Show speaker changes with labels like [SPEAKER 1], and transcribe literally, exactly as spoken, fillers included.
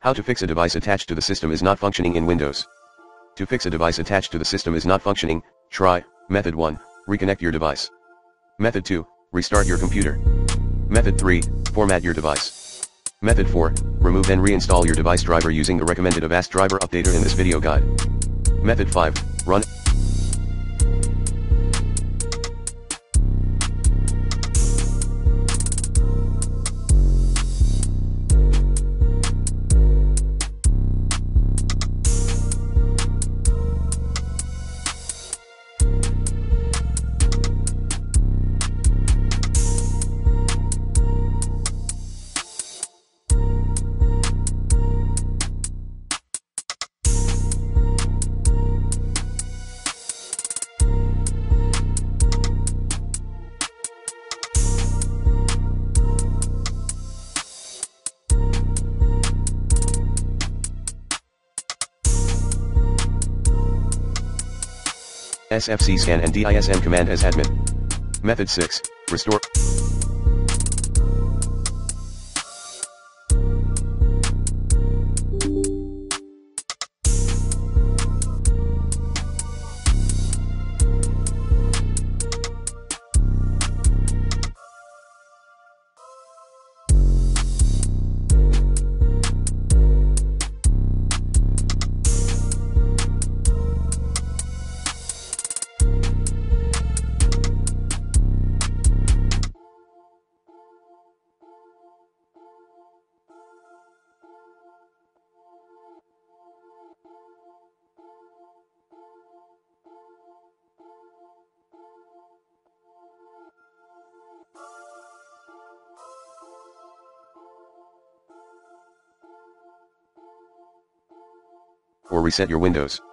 [SPEAKER 1] How to fix a device attached to the system is not functioning in Windows. To fix a device attached to the system is not functioning, try, Method one, reconnect your device. Method two, restart your computer. Method three, format your device. Method four, remove and reinstall your device driver using the recommended Avast driver updater in this video guide. Method five, run. S F C scan and dism command as admin. Method six, restore. Or reset your Windows.